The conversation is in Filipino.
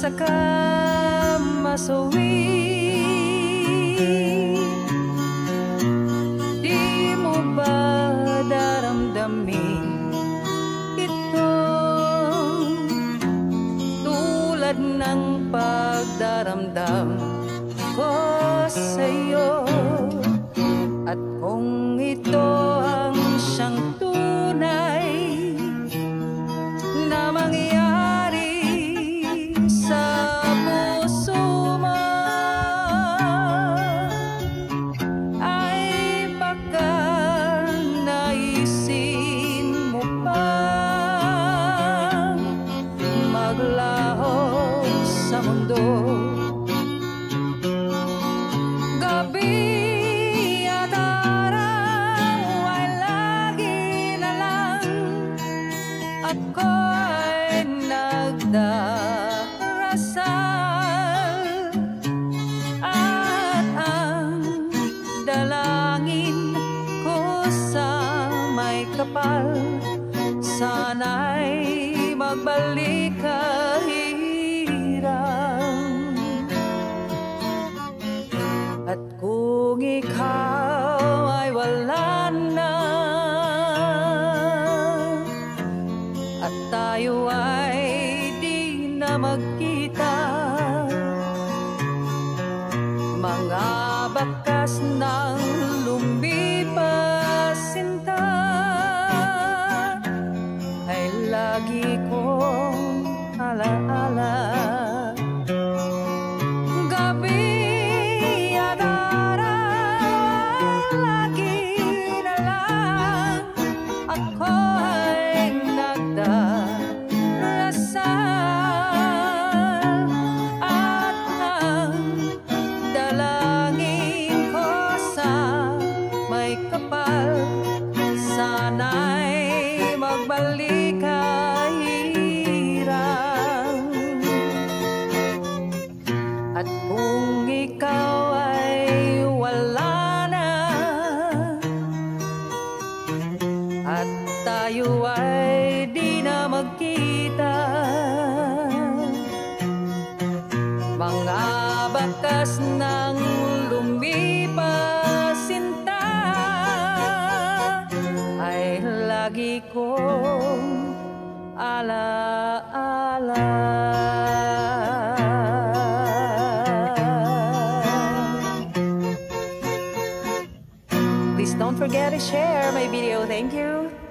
saka masawi. Di mo ba daramdamin ito, tulad ng pagdaramdam ko sa'yo? At kung ito ang siyang tunay na mangyayari sa puso mo, ay baka naisin mo pang maglaho sa mundo. Gabi at araw ay lagi na lang ako ay nagdarasal, at ang dalangin ko sa may kapal, sana'y magbalik ka hirang. At kung ikaw ay wala na, at tayo ay di na magkita, mga bakas ng lumipas sinta ay lagi kong alaala. Gabi at araw, lagi na lang ako ay nagdarasal, at ang dalangin ko sa may kapal, sana'y magbalik ka hirang. At kung ikaw ay wala na, at tayo ay di na magkita, mga bakas ng lumipas sinta ay lagi kong alaala. Please don't forget to share my video. Thank you.